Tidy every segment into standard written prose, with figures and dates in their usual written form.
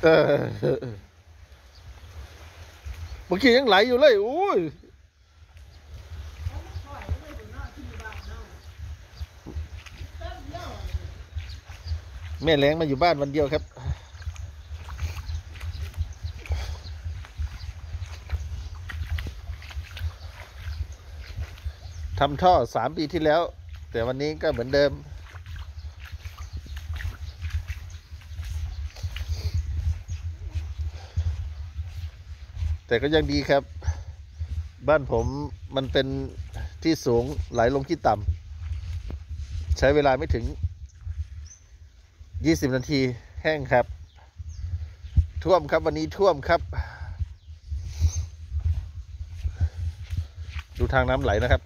เออเมื่อกี้ยังไหลอยู่เลยโอ้ยแม่แรงมาอยู่บ้านวันเดียวครับทำท่อ3 ปีที่แล้วแต่วันนี้ก็เหมือนเดิมแต่ก็ยังดีครับบ้านผมมันเป็นที่สูงไหลลงที่ต่ำใช้เวลาไม่ถึง20 นาทีแห้งครับท่วมครับวันนี้ท่วมครับดูทางน้ำไหลนะครับ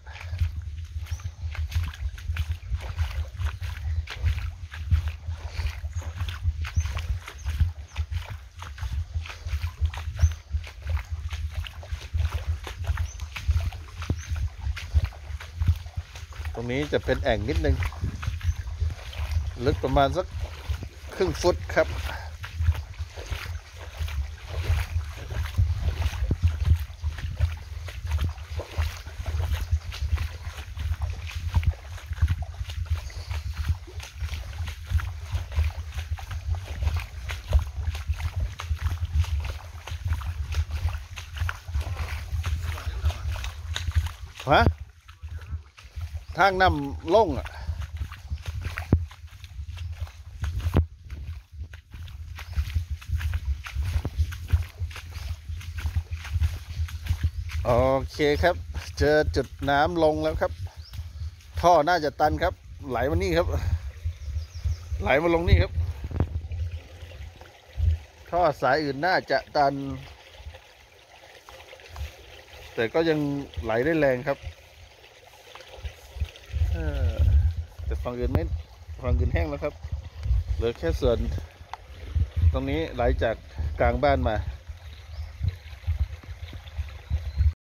ตรงนี้จะเป็นแอ่งนิดนึงลึกประมาณสักครึ่งฟุตครับฮะทางน้ำลงอ่ะโอเคครับเจอจุดน้ำลงแล้วครับท่อน่าจะตันครับไหลมานี่ครับไหลมาลงนี่ครับท่อสายอื่นน่าจะตันแต่ก็ยังไหลได้แรงครับแต่ฝั่งอื่นไม่ฝั่งอื่นแห้งแล้วครับเหลือแค่ส่วนตรงนี้ไหลจากกลางบ้านมา